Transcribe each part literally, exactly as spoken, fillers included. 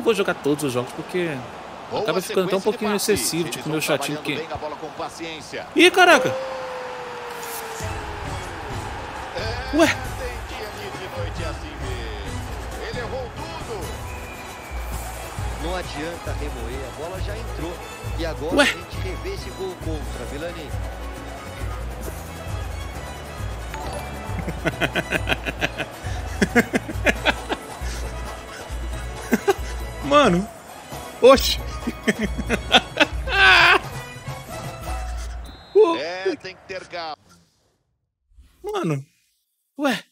vou jogar todos os jogos porque acaba ficando até um pouquinho excessivo, tipo meu chatinho que... Ih, caraca! Ué! Não adianta remoer, a bola já entrou. E agora Ué? a gente revê esse gol contra, Vilani. Mano! Oxi! É, tem que ter calma. Mano! Ué!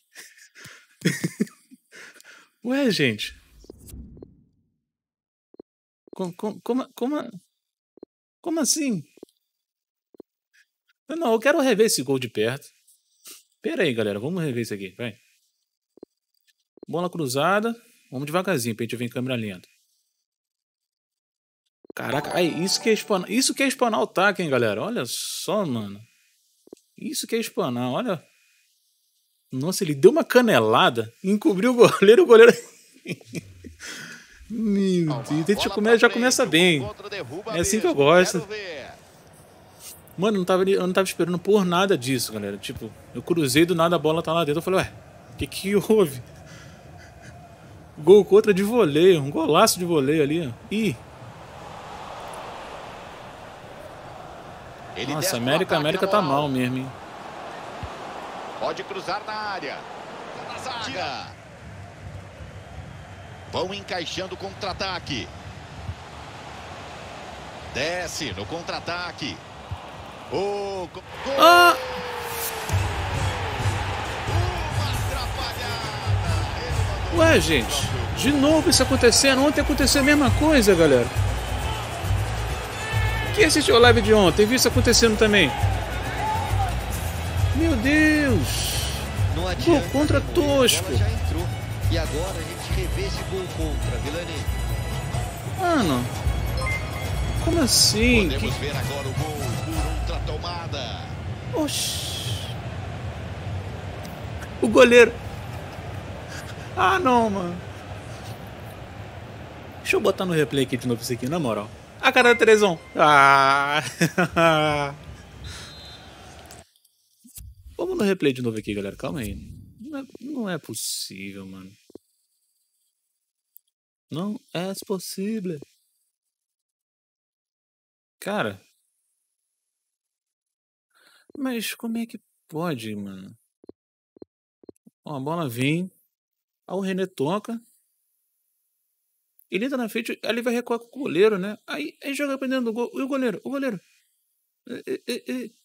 Ué, gente! Como, como, como, como, como assim? Não, eu quero rever esse gol de perto. Pera aí, galera. Vamos rever isso aqui. Vai. Bola cruzada. Vamos devagarzinho pra gente ver em câmera lenta. Caraca, aí, isso que é espanar, isso que é espanar o taco, hein, galera? Olha só, mano. Isso que é espanar, olha. Nossa, ele deu uma canelada, encobriu o goleiro, o goleiro... Meu Deus, a gente come, já começa bem. É assim que eu gosto. Mano, eu não, tava, eu não tava esperando por nada disso, galera. Tipo, eu cruzei do nada, a bola tá lá dentro. Eu falei, ué, o que que houve? Gol contra de voleio, um golaço de voleio ali, ó. Ih. Nossa, América, América tá mal mesmo, hein? Pode cruzar na área. Tá na zaga. Vão encaixando o contra-ataque. Desce no contra-ataque. Oh, gol. Ah! Ué, gente, de novo isso acontecendo. Ontem aconteceu a mesma coisa, galera. Quem assistiu a live de ontem viu isso acontecendo também? Meu Deus! Não adianta. Gol contra remoer, Tosco. A bola já entrou. E agora a gente revê esse gol contra, Vilani. Mano, como assim? Podemos Que... ver agora o gol por outra tomada. Oxi. O goleiro. Ah, não, mano. Deixa eu botar no replay aqui de novo isso aqui, na moral. A cara da Terezão. Ah. Vamos no replay de novo aqui, galera. Calma aí. Não é, não é possível, mano. Não é possível. Cara. Mas como é que pode, mano? Ó, a bola vem. Aí o René toca. Ele entra na frente. Ali vai recuar com o goleiro, né? Aí, aí joga pra dentro do gol. E o goleiro? O goleiro? E, e, e,